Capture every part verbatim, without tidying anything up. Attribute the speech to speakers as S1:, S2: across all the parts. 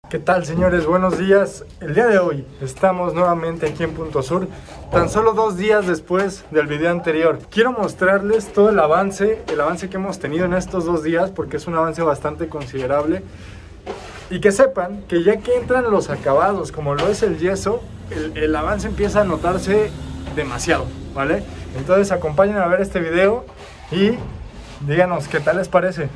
S1: ¿Qué tal, señores? Buenos días. El día de hoy estamos nuevamente aquí en Punto Sur, tan solo dos días después del video anterior. Quiero mostrarles todo el avance, el avance que hemos tenido en estos dos días, porque es un avance bastante considerable. Y que sepan que ya que entran los acabados, como lo es el yeso, el, el avance empieza a notarse demasiado, ¿vale? Entonces acompáñenme a ver este video y díganos qué tal les parece.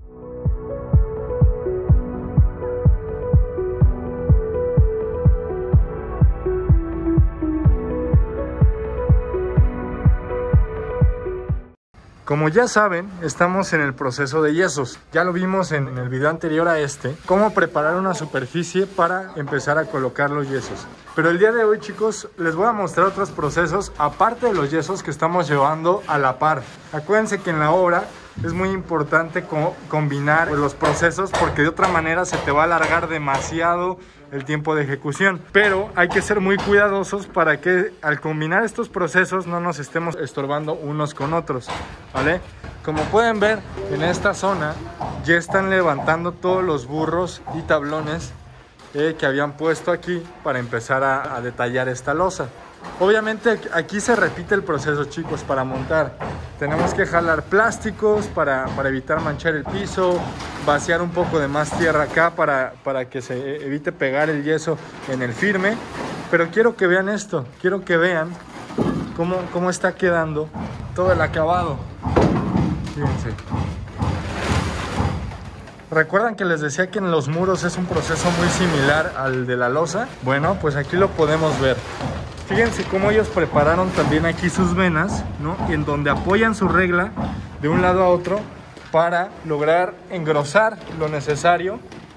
S1: Como ya saben, estamos en el proceso de yesos. Ya lo vimos en, en el video anterior a este, cómo preparar una superficie para empezar a colocar los yesos. Pero el día de hoy, chicos, les voy a mostrar otros procesos, aparte de los yesos que estamos llevando a la par. Acuérdense que en la obra es muy importante co combinar pues, los procesos, porque de otra manera se te va a alargar demasiado el tiempo de ejecución. Pero hay que ser muy cuidadosos para que al combinar estos procesos no nos estemos estorbando unos con otros, ¿vale? Como pueden ver, en esta zona ya están levantando todos los burros y tablones eh, que habían puesto aquí para empezar a, a detallar esta losa. Obviamente aquí se repite el proceso, chicos, para montar. Tenemos que jalar plásticos para, para evitar manchar el piso, vaciar un poco de más tierra acá para, para que se evite pegar el yeso en el firme. Pero quiero que vean esto, quiero que vean cómo, cómo está quedando todo el acabado. Fíjense. ¿Recuerdan que les decía que en los muros es un proceso muy similar al de la losa? Bueno, pues aquí lo podemos ver. Fíjense cómo ellos prepararon también aquí sus venas, ¿no? En donde apoyan su regla de un lado a otro para lograr engrosar lo necesario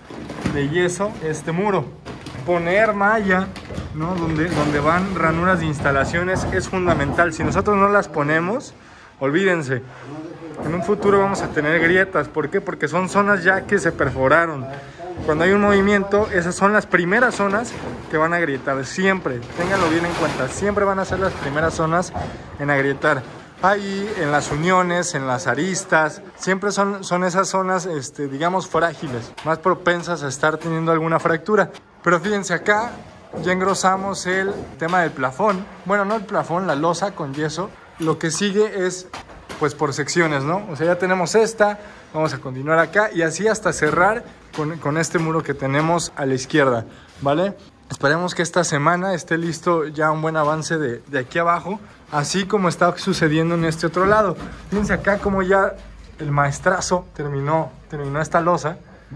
S1: de yeso este muro. Poner malla, ¿no? Donde, donde van ranuras de instalaciones es fundamental. Si nosotros no las ponemos, olvídense. En un futuro vamos a tener grietas. ¿Por qué? Porque son zonas ya que se perforaron. Cuando hay un movimiento, esas son las primeras zonas que van a agrietar. Siempre, ténganlo bien en cuenta. Siempre van a ser las primeras zonas en agrietar. Ahí, en las uniones, en las aristas, siempre son, son esas zonas, este, digamos, frágiles, más propensas a estar teniendo alguna fractura. Pero fíjense, acá ya engrosamos el tema del plafón. Bueno, no el plafón, la losa con yeso. Lo que sigue es pues por secciones, ¿no? O sea, ya tenemos esta, vamos a continuar acá y así hasta cerrar con, con este muro que tenemos a la izquierda, ¿vale? Esperemos que esta semana esté listo ya un buen avance de, de aquí abajo, así como está sucediendo en este otro lado. Fíjense acá como ya el maestrazo terminó, terminó esta losa,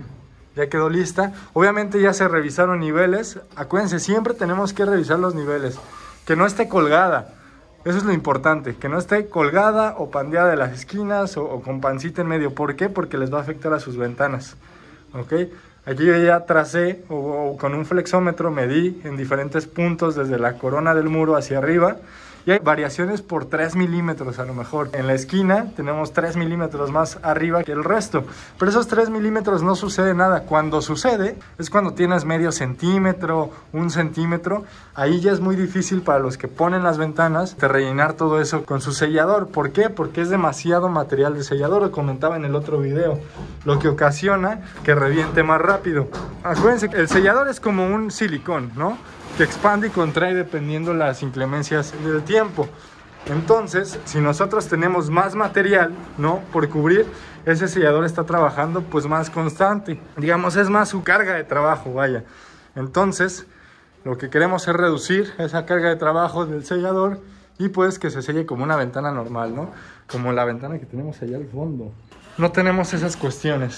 S1: ya quedó lista. Obviamente ya se revisaron niveles, acuérdense, siempre tenemos que revisar los niveles, que no esté colgada. Eso es lo importante, que no esté colgada o pandeada de las esquinas o, o con pancita en medio. ¿Por qué? Porque les va a afectar a sus ventanas, ¿ok? Aquí yo ya tracé o, o con un flexómetro medí en diferentes puntos desde la corona del muro hacia arriba. Y hay variaciones por tres milímetros a lo mejor. En la esquina tenemos tres milímetros más arriba que el resto. Pero esos tres milímetros no sucede nada. Cuando sucede es cuando tienes medio centímetro, un centímetro. Ahí ya es muy difícil para los que ponen las ventanas de rellenar todo eso con su sellador. ¿Por qué? Porque es demasiado material de sellador. Lo comentaba en el otro video. Lo que ocasiona que reviente más rápido. Acuérdense que el sellador es como un silicón, ¿no? Que expande y contrae dependiendo las inclemencias del tiempo. Entonces, si nosotros tenemos más material, ¿no? Por cubrir, ese sellador está trabajando pues más constante. Digamos, es más su carga de trabajo, vaya. Entonces, lo que queremos es reducir esa carga de trabajo del sellador y pues que se selle como una ventana normal, ¿no? Como la ventana que tenemos allá al fondo. No tenemos esas cuestiones.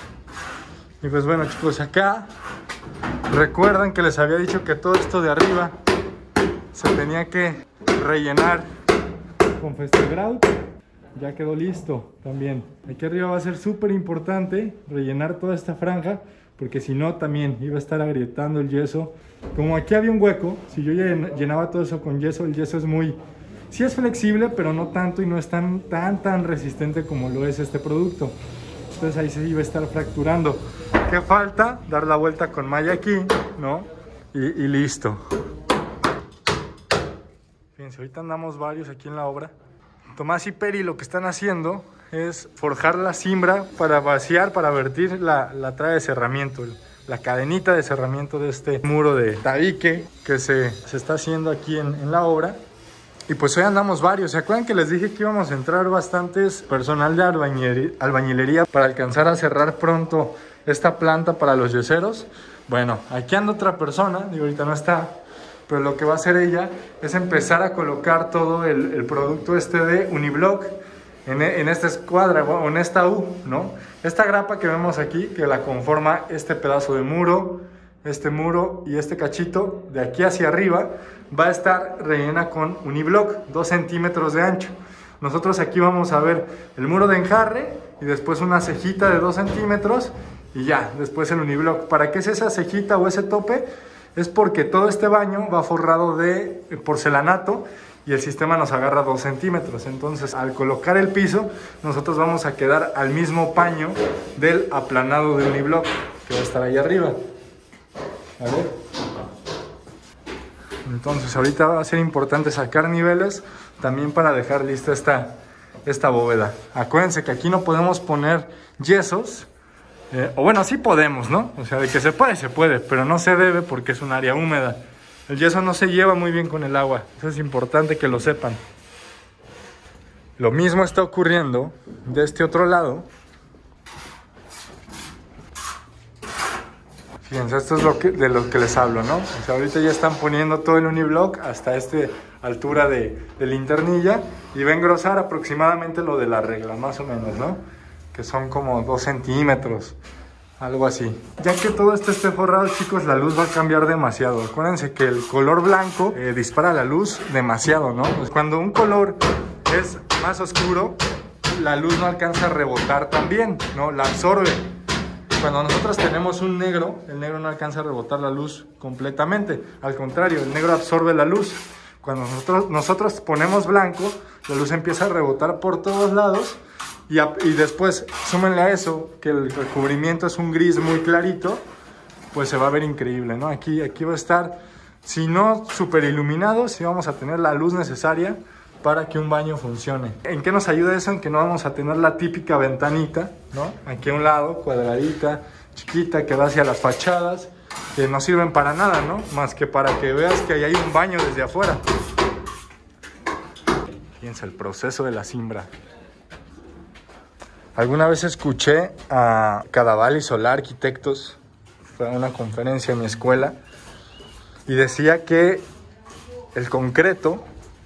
S1: Y pues bueno, chicos, acá recuerdan que les había dicho que todo esto de arriba se tenía que rellenar con Festogrout. Ya quedó listo también. Aquí arriba va a ser súper importante rellenar toda esta franja, porque si no también iba a estar agrietando el yeso. Como aquí había un hueco, si yo llenaba todo eso con yeso, el yeso es muy... sí es flexible, pero no tanto y no es tan, tan, tan resistente como lo es este producto. Entonces ahí se iba a estar fracturando. ¿Qué falta? Dar la vuelta con malla aquí, ¿no? Y, y listo. Fíjense, ahorita andamos varios aquí en la obra. Tomás y Peri lo que están haciendo es forjar la cimbra para vaciar, para vertir la, la trave de cerramiento, la cadenita de cerramiento de este muro de tabique que se, se está haciendo aquí en, en la obra. Y pues hoy andamos varios. ¿Se acuerdan que les dije que íbamos a entrar bastantes personal de albañilería, albañilería para alcanzar a cerrar pronto esta planta para los yeseros? Bueno, aquí anda otra persona, digo, ahorita no está, pero lo que va a hacer ella es empezar a colocar todo el, el producto este de Uniblock en, en esta escuadra o en esta U, ¿no? Esta grapa que vemos aquí, que la conforma este pedazo de muro, este muro y este cachito de aquí hacia arriba, va a estar rellena con Uniblock, dos centímetros de ancho. Nosotros aquí vamos a ver el muro de enjarre y después una cejita de dos centímetros y ya, después el Uniblock. ¿Para qué es esa cejita o ese tope? Es porque todo este baño va forrado de porcelanato y el sistema nos agarra dos centímetros. Entonces, al colocar el piso, nosotros vamos a quedar al mismo paño del aplanado de Uniblock, que va a estar ahí arriba. A ver. Entonces, ahorita va a ser importante sacar niveles también para dejar lista esta, esta bóveda. Acuérdense que aquí no podemos poner yesos. Eh, o bueno, sí podemos, ¿no? O sea, de que se puede, se puede, pero no se debe porque es un área húmeda. El yeso no se lleva muy bien con el agua. Eso es importante que lo sepan. Lo mismo está ocurriendo de este otro lado. Fíjense, esto es lo que, de lo que les hablo, ¿no? O sea, ahorita ya están poniendo todo el Uniblock hasta esta altura de, de linternilla y va a engrosar aproximadamente lo de la regla, más o menos, ¿no? Que son como dos centímetros, algo así. Ya que todo esto esté forrado, chicos, la luz va a cambiar demasiado. Acuérdense que el color blanco eh, dispara la luz demasiado, ¿no? Pues cuando un color es más oscuro, la luz no alcanza a rebotar tan bien, ¿no? La absorbe. Cuando nosotros tenemos un negro, el negro no alcanza a rebotar la luz completamente. Al contrario, el negro absorbe la luz. Cuando nosotros, nosotros ponemos blanco, la luz empieza a rebotar por todos lados. Y, a, y después, súmenle a eso, que el recubrimiento es un gris muy clarito, pues se va a ver increíble, ¿no? Aquí, aquí va a estar, si no súper iluminado, sí vamos a tener la luz necesaria para que un baño funcione. ¿En qué nos ayuda eso? En que no vamos a tener la típica ventanita, ¿no? Aquí a un lado, cuadradita, chiquita, que va hacia las fachadas, que no sirven para nada, ¿no? Más que para que veas que ahí hay un baño desde afuera. Fíjense el proceso de la cimbra. Alguna vez escuché a Cadaval y Solá Arquitectos, fue a una conferencia en mi escuela, y decía que el concreto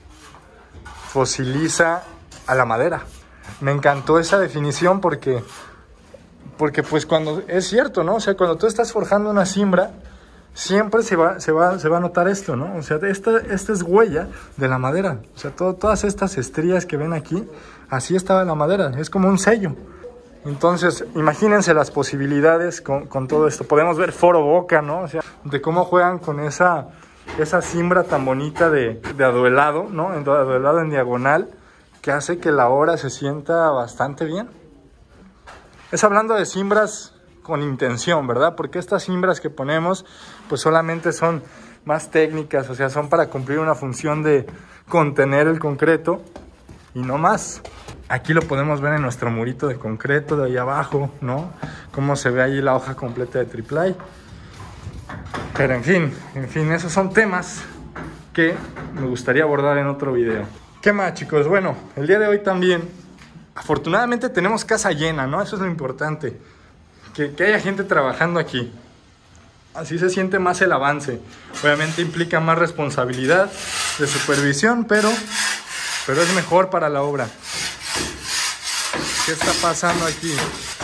S1: fosiliza a la madera. Me encantó esa definición porque, porque pues cuando, es cierto, ¿no? O sea, cuando tú estás forjando una cimbra, siempre se va, se va, se va a notar esto, ¿no? O sea, esta, esta es huella de la madera. O sea, todo, todas estas estrías que ven aquí, así estaba la madera, es como un sello. Entonces, imagínense las posibilidades con, con todo esto. Podemos ver Foro Boca, ¿no? O sea, de cómo juegan con esa, esa cimbra tan bonita de, de aduelado, ¿no? Aduelado en diagonal, que hace que la obra se sienta bastante bien. Es hablando de cimbras con intención, ¿verdad? Porque estas cimbras que ponemos, pues solamente son más técnicas, o sea, son para cumplir una función de contener el concreto y no más. Aquí lo podemos ver en nuestro murito de concreto de ahí abajo, ¿no? Cómo se ve ahí la hoja completa de triplay. Pero en fin, en fin, esos son temas que me gustaría abordar en otro video. ¿Qué más, chicos? Bueno, el día de hoy también, afortunadamente tenemos casa llena, ¿no? Eso es lo importante, que, que haya gente trabajando aquí. Así se siente más el avance. Obviamente implica más responsabilidad de supervisión, pero, pero es mejor para la obra. ¿Qué está pasando aquí?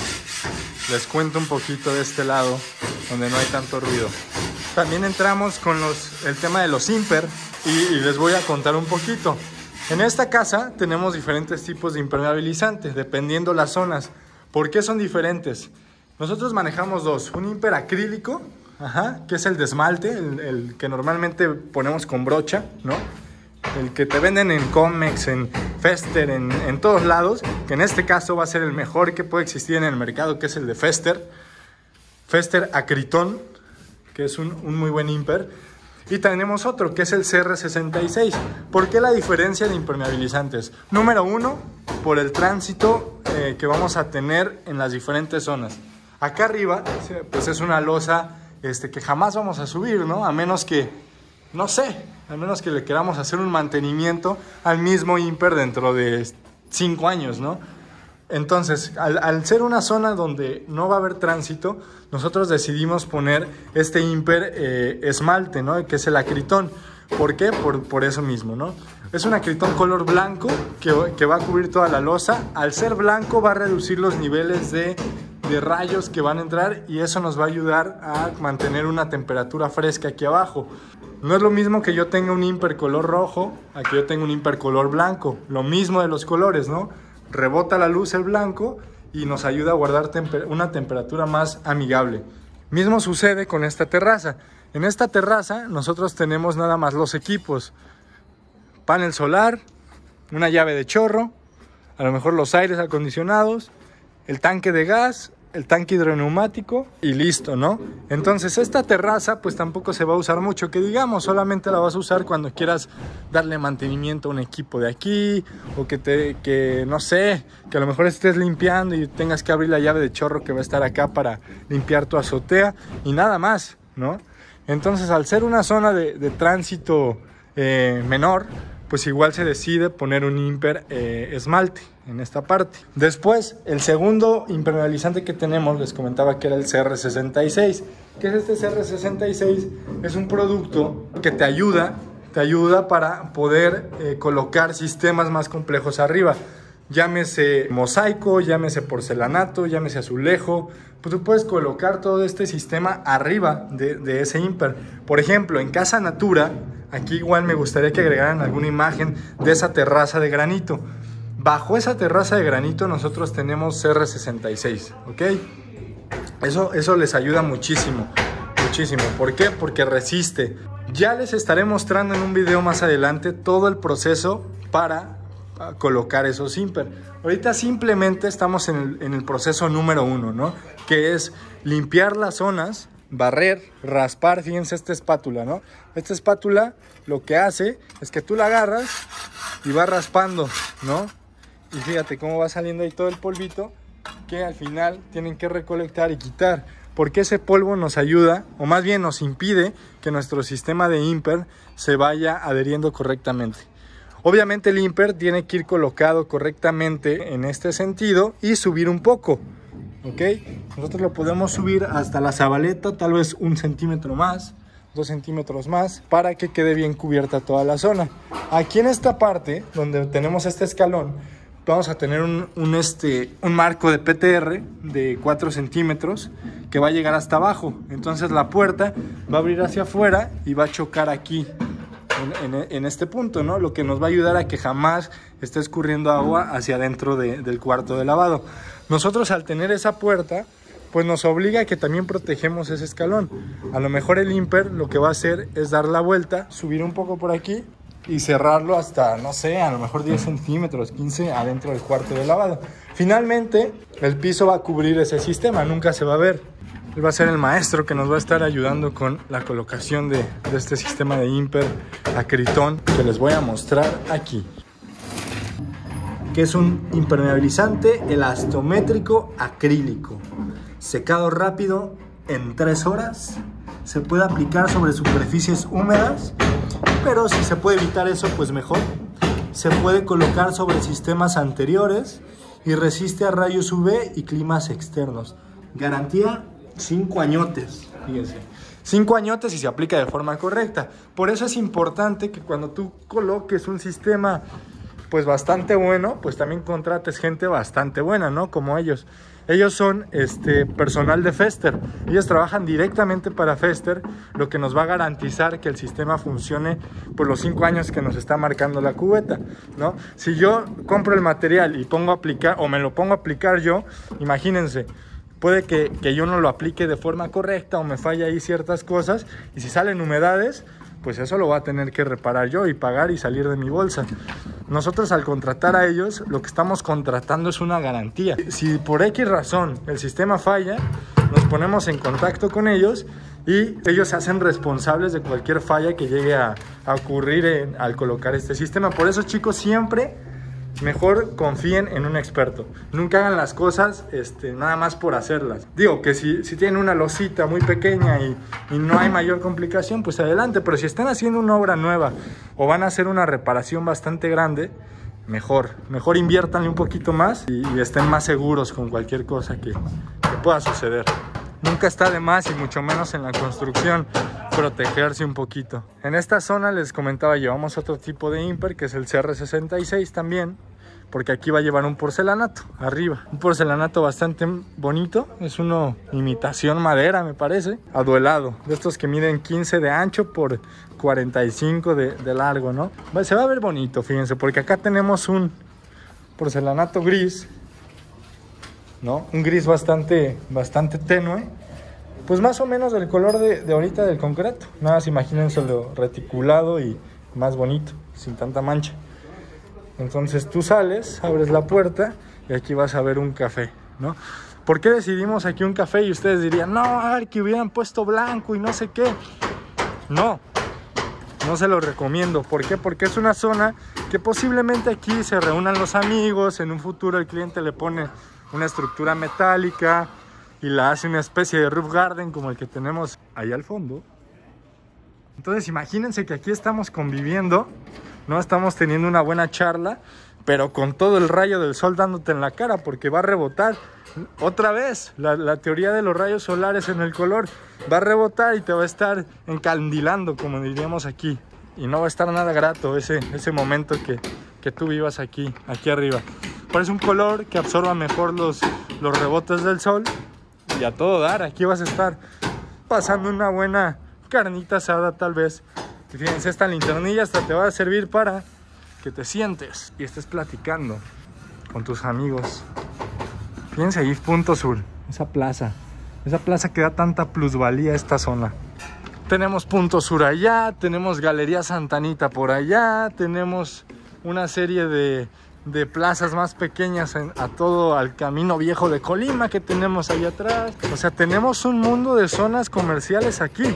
S1: Les cuento un poquito de este lado, donde no hay tanto ruido. También entramos con los, el tema de los imper y, y les voy a contar un poquito. En esta casa tenemos diferentes tipos de impermeabilizantes, dependiendo las zonas. ¿Por qué son diferentes? Nosotros manejamos dos. Un imper acrílico, ajá, que es el de esmalte, el, el que normalmente ponemos con brocha, ¿no? El que te venden en Comex, en Fester, en, en todos lados, que en este caso va a ser el mejor que puede existir en el mercado, que es el de Fester. Fester Acritón, que es un, un muy buen imper. Y tenemos otro, que es el C R sesenta y seis. ¿Por qué la diferencia de impermeabilizantes? Número uno, por el tránsito eh, que vamos a tener en las diferentes zonas. Acá arriba, pues es una losa este, que jamás vamos a subir, ¿no? A menos que, no sé, a menos que le queramos hacer un mantenimiento al mismo Imper dentro de cinco años, ¿no? Entonces, al, al ser una zona donde no va a haber tránsito, nosotros decidimos poner este Imper eh, esmalte, ¿no? Que es el acritón. ¿Por qué? Por, por eso mismo, ¿no? Es un acritón color blanco que, que va a cubrir toda la losa. Al ser blanco va a reducir los niveles de, de rayos que van a entrar y eso nos va a ayudar a mantener una temperatura fresca aquí abajo. No es lo mismo que yo tenga un Imper color rojo a que yo tenga un Imper color blanco. Lo mismo de los colores, ¿no? Rebota la luz el blanco y nos ayuda a guardar temper- una temperatura más amigable. Mismo sucede con esta terraza. En esta terraza nosotros tenemos nada más los equipos: panel solar, una llave de chorro, a lo mejor los aires acondicionados, el tanque de gas, el tanque hidroneumático y listo, ¿no? Entonces esta terraza pues tampoco se va a usar mucho, que digamos, solamente la vas a usar cuando quieras darle mantenimiento a un equipo de aquí, o que te, que no sé, que a lo mejor estés limpiando y tengas que abrir la llave de chorro que va a estar acá para limpiar tu azotea y nada más, ¿no? Entonces, al ser una zona de, de tránsito eh, menor, pues igual se decide poner un Imper eh, esmalte en esta parte. Después, el segundo impermeabilizante que tenemos, les comentaba que era el C R sesenta y seis. ¿Qué es este C R sesenta y seis? Es un producto que te ayuda, te ayuda para poder eh, colocar sistemas más complejos arriba. Llámese mosaico, llámese porcelanato, llámese azulejo, pues tú puedes colocar todo este sistema arriba de, de ese Imper. Por ejemplo, en Casa Natura, aquí igual me gustaría que agregaran alguna imagen de esa terraza de granito. Bajo esa terraza de granito nosotros tenemos C R sesenta y seis, ¿ok? Eso, eso les ayuda muchísimo, muchísimo. ¿Por qué? Porque resiste. Ya les estaré mostrando en un video más adelante todo el proceso para colocar esos Imper. Ahorita simplemente estamos en el, en el proceso número uno, ¿no? Que es limpiar las zonas, barrer, raspar. Fíjense esta espátula, ¿no? Esta espátula lo que hace es que tú la agarras y va raspando, ¿no? Y fíjate cómo va saliendo ahí todo el polvito que al final tienen que recolectar y quitar, porque ese polvo nos ayuda, o más bien nos impide, que nuestro sistema de Imper se vaya adheriendo correctamente. Obviamente el Imper tiene que ir colocado correctamente en este sentido y subir un poco, ¿ok? Nosotros lo podemos subir hasta la zabaleta, tal vez un centímetro más, dos centímetros más, para que quede bien cubierta toda la zona. Aquí en esta parte, donde tenemos este escalón, vamos a tener un, un, este, un marco de P T R de cuatro centímetros que va a llegar hasta abajo. Entonces la puerta va a abrir hacia afuera y va a chocar aquí. En, en, en este punto, ¿no? Lo que nos va a ayudar a que jamás esté escurriendo agua hacia adentro de, del cuarto de lavado. Nosotros, al tener esa puerta, pues nos obliga a que también protegemos ese escalón. A lo mejor el Imper lo que va a hacer es dar la vuelta, subir un poco por aquí y cerrarlo hasta, no sé, a lo mejor diez centímetros, quince adentro del cuarto de lavado. Finalmente, el piso va a cubrir ese sistema, nunca se va a ver. Él va a ser el maestro que nos va a estar ayudando con la colocación de, de este sistema de Imper acritón que les voy a mostrar aquí, que es un impermeabilizante elastométrico acrílico, secado rápido en tres horas. Se puede aplicar sobre superficies húmedas, pero si se puede evitar eso, pues mejor. Se puede colocar sobre sistemas anteriores y resiste a rayos U V y climas externos. Garantía cinco añotes, fíjense. cinco añotes y se aplica de forma correcta. Por eso es importante que cuando tú coloques un sistema pues bastante bueno, pues también contrates gente bastante buena, ¿no? Como ellos. Ellos son este, personal de Fester. Ellos trabajan directamente para Fester, lo que nos va a garantizar que el sistema funcione por los cinco años que nos está marcando la cubeta, ¿no? Si yo compro el material y pongo a aplicar, o me lo pongo a aplicar yo, imagínense, puede que, que yo no lo aplique de forma correcta o me falle ahí ciertas cosas, y si salen humedades, pues eso lo voy a tener que reparar yo y pagar y salir de mi bolsa. Nosotros, al contratar a ellos, lo que estamos contratando es una garantía. Si por X razón el sistema falla, nos ponemos en contacto con ellos y ellos se hacen responsables de cualquier falla que llegue a, a ocurrir en, al colocar este sistema. Por eso, chicos, siempre mejor confíen en un experto. Nunca hagan las cosas este, nada más por hacerlas. Digo que si, si tienen una losita muy pequeña y, y no hay mayor complicación, pues adelante. Pero si están haciendo una obra nueva o van a hacer una reparación bastante grande, mejor. Mejor inviértanle un poquito más y, y estén más seguros con cualquier cosa que, que pueda suceder. Nunca está de más, y mucho menos en la construcción, protegerse un poquito. En esta zona les comentaba, llevamos otro tipo de Imper, que es el C R sesenta y seis también, porque aquí va a llevar un porcelanato arriba. Un porcelanato bastante bonito, es una imitación madera, me parece, aduelado, de estos que miden quince de ancho por cuarenta y cinco de, de largo, ¿no? Se va a ver bonito, fíjense, porque acá tenemos un porcelanato gris, ¿no? Un gris bastante, bastante tenue, pues más o menos del color de, de ahorita del concreto. Nada más imagínense lo reticulado y más bonito, sin tanta mancha. Entonces tú sales, abres la puerta y aquí vas a ver un café, ¿no? ¿Por qué decidimos aquí un café? Y ustedes dirían, no, a ver, que hubieran puesto blanco y no sé qué. No, no se lo recomiendo. ¿Por qué? Porque es una zona que posiblemente aquí se reúnan los amigos. En un futuro el cliente le pone una estructura metálica y la hace una especie de roof garden como el que tenemos ahí al fondo. Entonces imagínense que aquí estamos conviviendo, ¿no? Estamos teniendo una buena charla, pero con todo el rayo del sol dándote en la cara, porque va a rebotar. Otra vez, la, la teoría de los rayos solares en el color, va a rebotar y te va a estar encandilando, como diríamos aquí. Y no va a estar nada grato ese, ese momento que, que tú vivas aquí, aquí arriba. Pero es un color que absorba mejor los, los rebotes del sol. Y a todo dar, aquí vas a estar pasando una buena carnita asada tal vez. Y fíjense, esta linternilla hasta te va a servir para que te sientes y estés platicando con tus amigos. Fíjense ahí, Punto Sur, esa plaza. Esa plaza que da tanta plusvalía a esta zona. Tenemos Punto Sur allá, tenemos Galería Santa Anita por allá, tenemos una serie de, de plazas más pequeñas en, a todo al Camino Viejo de Colima que tenemos allá atrás. O sea, tenemos un mundo de zonas comerciales aquí.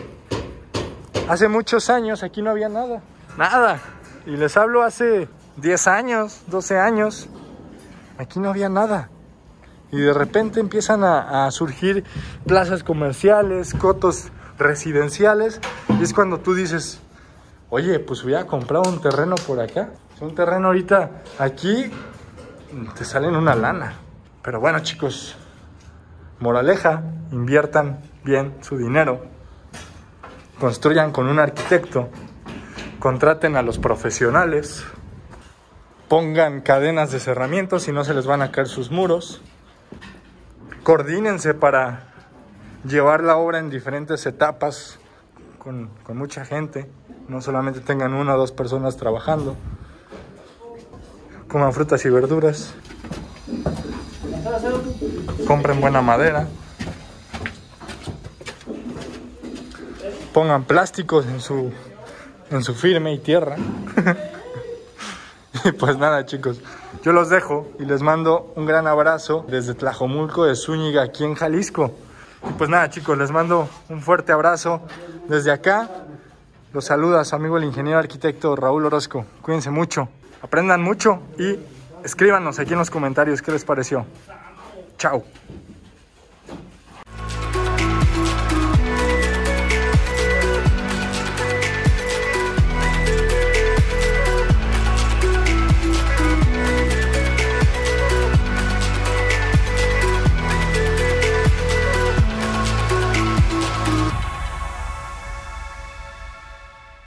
S1: Hace muchos años aquí no había nada, nada. Y les hablo hace diez años, doce años, aquí no había nada. Y de repente empiezan a, a surgir plazas comerciales, cotos residenciales. Y es cuando tú dices, oye, pues hubiera comprado un terreno por acá. Un terreno ahorita aquí te salen una lana. Pero bueno, chicos, moraleja, inviertan bien su dinero. Construyan con un arquitecto. Contraten a los profesionales. Pongan cadenas de cerramiento si no se les van a caer sus muros. Coordínense para llevar la obra en diferentes etapas con, con mucha gente. No solamente tengan una o dos personas trabajando. Coman frutas y verduras. Compren buena madera. Pongan plásticos en su, en su firme y tierra. Y pues nada, chicos, yo los dejo y les mando un gran abrazo desde Tlajomulco de Zúñiga, aquí en Jalisco. Y pues nada, chicos, les mando un fuerte abrazo desde acá. Los saluda su amigo el ingeniero arquitecto Raúl Orozco. Cuídense mucho, aprendan mucho y escríbanos aquí en los comentarios qué les pareció. Chao.